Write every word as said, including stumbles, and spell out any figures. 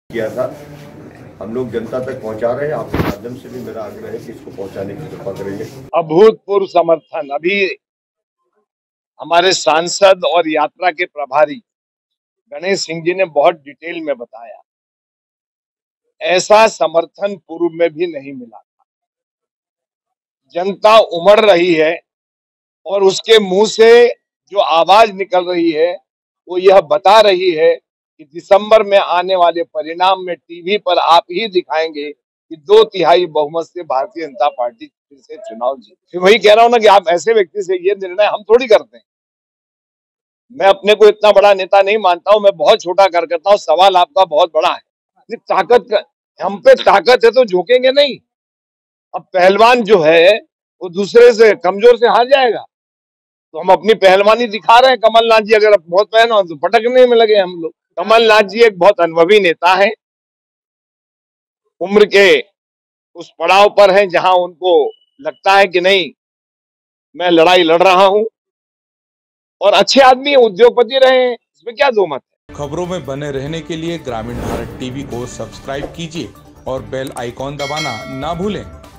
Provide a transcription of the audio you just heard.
किया था, हम लोग जनता तक पहुंचा रहे हैं। आपके माध्यम से भी मेरा आग्रह है कि इसको पहुंचाने की कृपा करेंगे। अभूतपूर्व समर्थन। अभी हमारे सांसद और यात्रा के प्रभारी गणेश सिंह जी ने बहुत डिटेल में बताया, ऐसा समर्थन पूर्व में भी नहीं मिला था। जनता उमड़ रही है और उसके मुंह से जो आवाज निकल रही है वो यह बता रही है कि दिसंबर में आने वाले परिणाम में टीवी पर आप ही दिखाएंगे कि दो तिहाई बहुमत से भारतीय जनता पार्टी फिर से चुनाव जीती। फिर वही कह रहा हूं ना कि आप ऐसे व्यक्ति से ये निर्णय हम थोड़ी करते हैं। मैं अपने को इतना बड़ा नेता नहीं मानता हूं, मैं बहुत छोटा कार्यकर्ता हूं। सवाल आपका बहुत बड़ा है। ताकत का, हम पे ताकत है तो झुकेंगे नहीं। अब पहलवान जो है वो दूसरे से कमजोर से हार जाएगा, तो हम अपनी पहलवानी दिखा रहे हैं। कमलनाथ जी अगर बहुत पहलवान तो पटकने में लगे हम लोग। कमलनाथ जी एक बहुत अनुभवी नेता है, उम्र के उस पड़ाव पर हैं जहां उनको लगता है कि नहीं, मैं लड़ाई लड़ रहा हूं, और अच्छे आदमी उद्योगपति रहे हैं, इसमें क्या दो मत है। खबरों में बने रहने के लिए ग्रामीण भारत टीवी को सब्सक्राइब कीजिए और बेल आइकॉन दबाना ना भूलें।